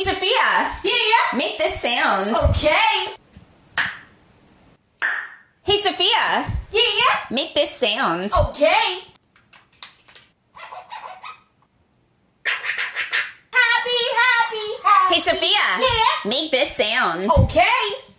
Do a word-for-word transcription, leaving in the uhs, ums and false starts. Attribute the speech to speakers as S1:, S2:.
S1: Sophia!
S2: Yeah?
S1: Make this sound.
S2: Okay.
S1: Hey, Sophia!
S2: Yeah?
S1: Make this sound.
S2: Okay. Happy, happy, happy.
S1: Hey, Sophia!
S2: Yeah?
S1: Make this sound.
S2: Okay.